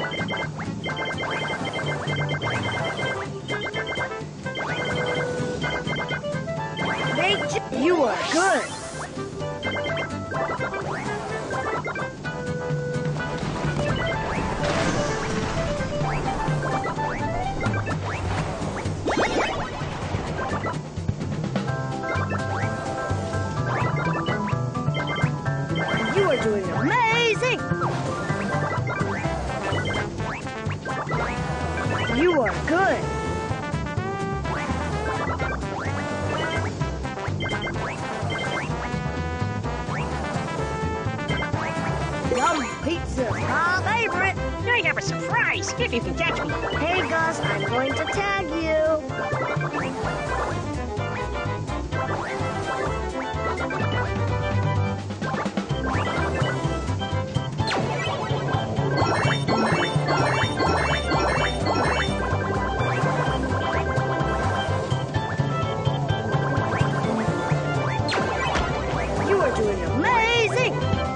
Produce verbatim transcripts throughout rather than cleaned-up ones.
You are good. You are doing amazing. You are good. Yum pizza, my favorite. I have a surprise, if you can catch me. Hey, Gus, I'm going to tag you. You are doing amazing.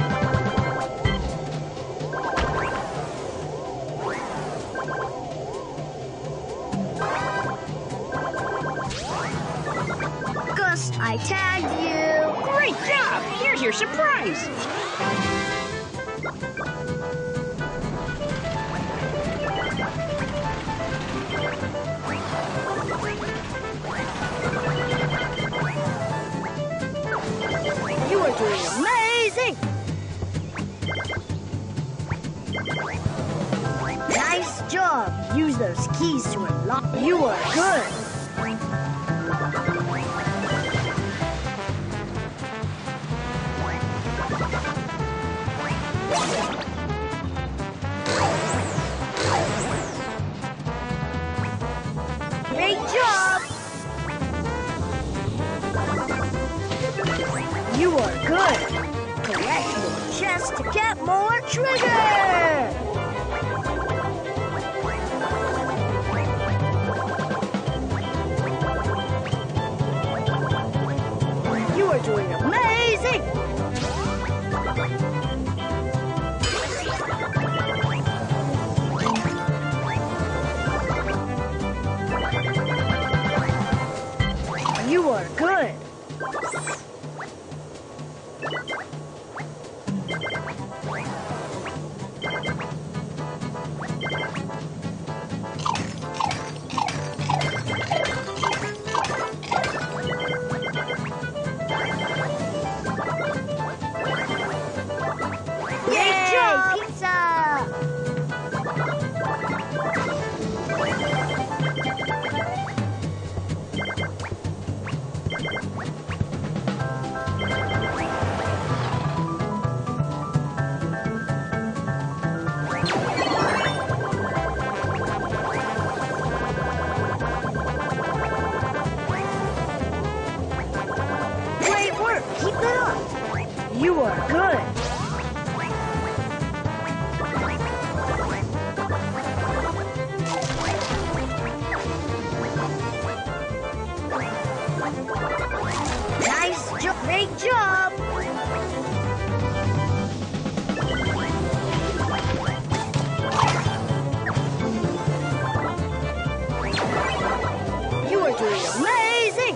Gus, I tagged you. Great job! Here's your surprise. You are doing amazing. Nice job. Use those keys to unlock. You are good. Great job. You are good. Collect more chests to get more trigger. You are doing amazing. You are good. Yay, pizza! Great work! Keep it up! You are good! Nice job! Great job! You are doing amazing!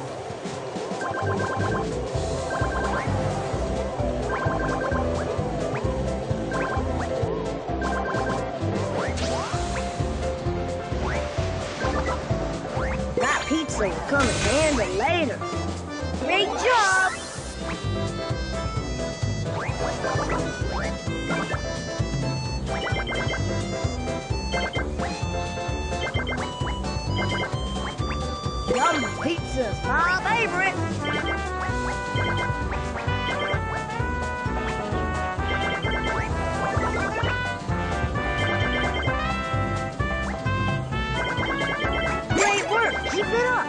That pizza will come in handy later. Great job! Yum pizza's my favorite. Great work! Keep it up!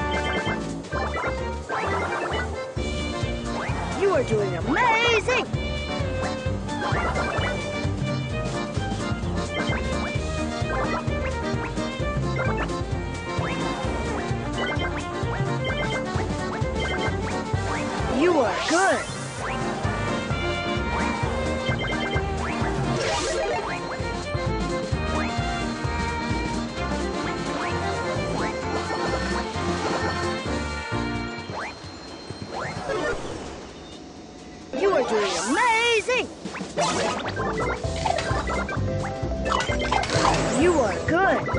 You are doing amazing! You are good! are doing amazing! You are good!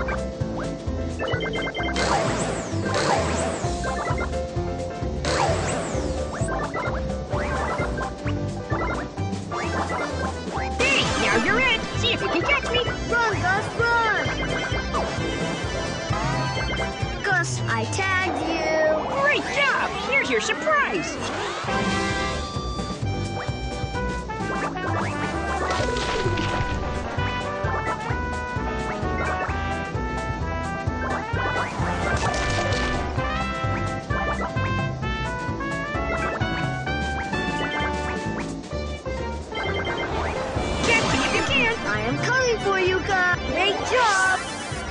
Hey, now you're it. See if you can catch me. Run, Gus, run! Gus, I tagged you! Great job. Here's your surprise. Catch me if you can. I am coming for you, Gus! Great job!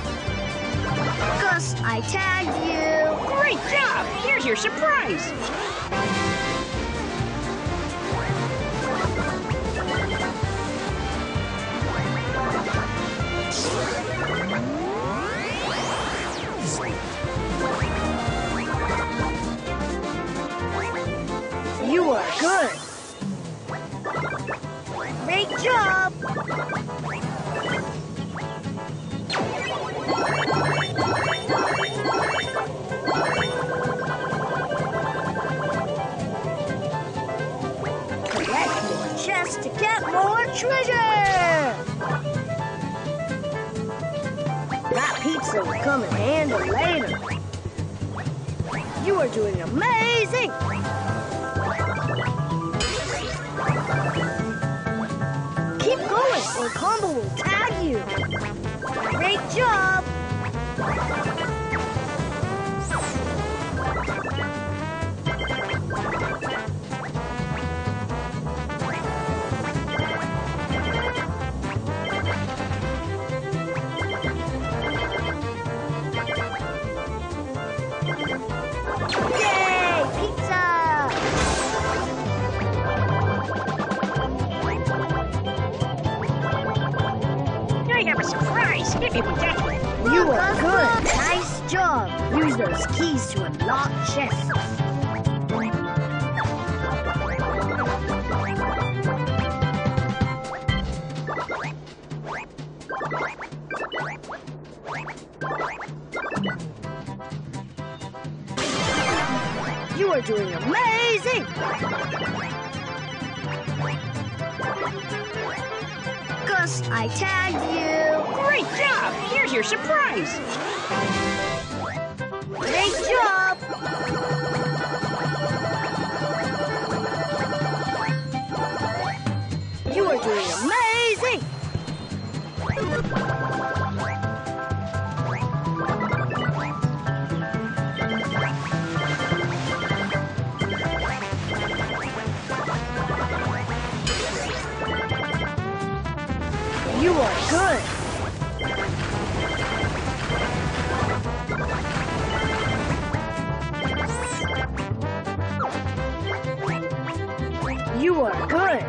Gus, I tagged you! Great job. Here's your surprise. You are good! Great job! Collect more chests to get more treasure! That pizza will come in handy later. You are doing amazing! Keep going, or Combo will tag you. Great job! Yay! Pizza! I have a surprise if you can catch me. You are good. Nice job. Use those keys to unlock chests. You are doing amazing. Gus, I tagged you. Great job. Here's your surprise. Great job! You are doing amazing! You are good! You are good!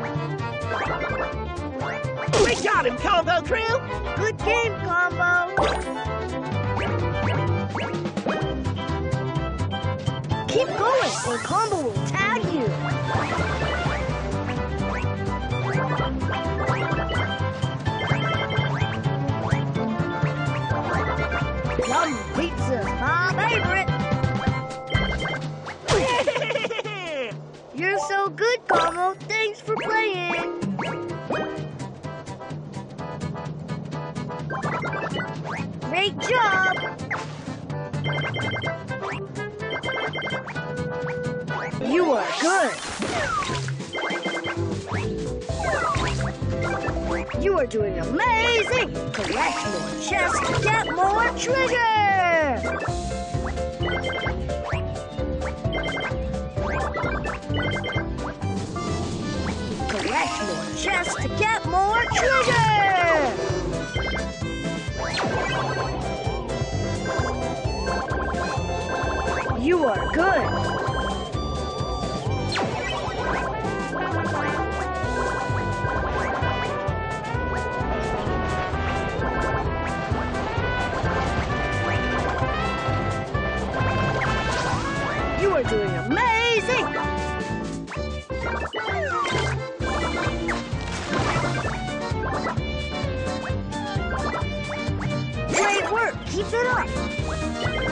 We got him, Combo Crew! Good game, Combo! Keep going, or Combo will tag you! Yum pizza's my favorite! You're so good, Combo! Thanks for playing! Great job! You are good! You are doing amazing! Collect more chests to get more treasure! Collect more chests to get more treasure! You are good! You are doing amazing! Keep it up.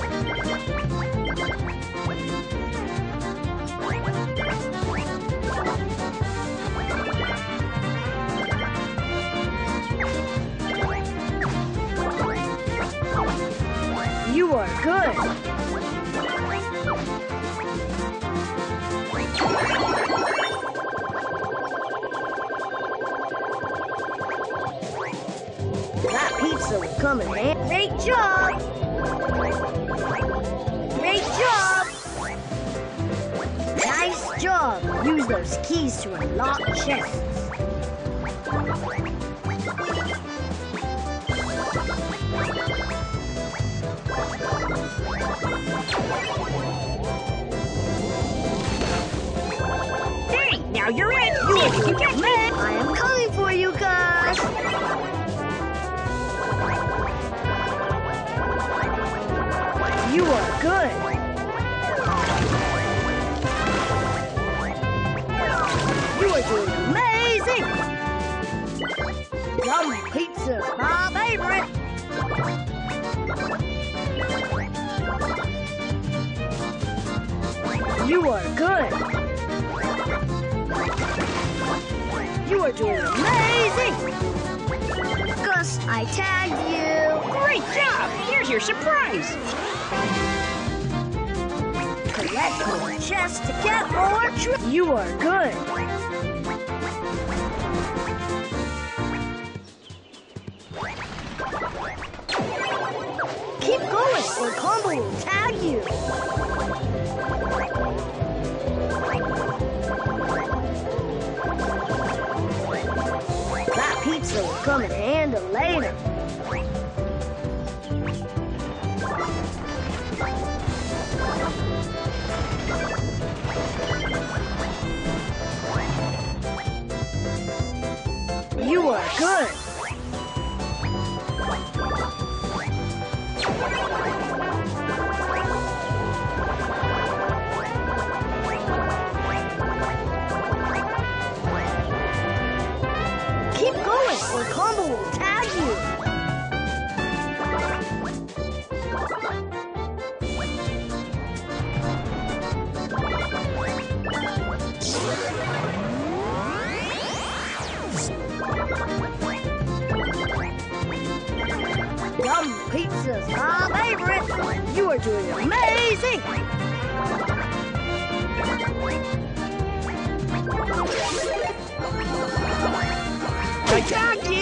You are good. That pizza will come in handy. Great job. Great job. Nice job. Use those keys to unlock chests. Hey, now you're in. See if you can catch me. I am coming for you guys. You are good. You are doing amazing. Yum pizza, my favorite. You are good. You are doing amazing. Gus, I tagged you. Great job. Here's your surprise. Collect more chests to get more tri- You are good. Keep going or Combo will tag you. That pizza will come in handy later. You are good. Keep going or Combo will tag you. Yum pizza's my favorite. You are doing amazing. I tagged